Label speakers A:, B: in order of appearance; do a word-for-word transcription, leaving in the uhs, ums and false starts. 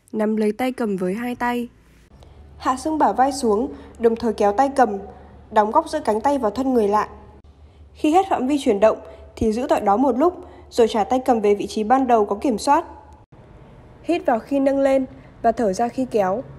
A: Nắm lấy tay cầm với hai tay.
B: Hạ xương bả vai xuống, đồng thời kéo tay cầm, đóng góc giữa cánh tay vào thân người lại. Khi hết phạm vi chuyển động thì giữ tại đó một lúc, rồi trả tay cầm về vị trí ban đầu có kiểm soát. Hít vào khi nâng lên và thở ra khi kéo.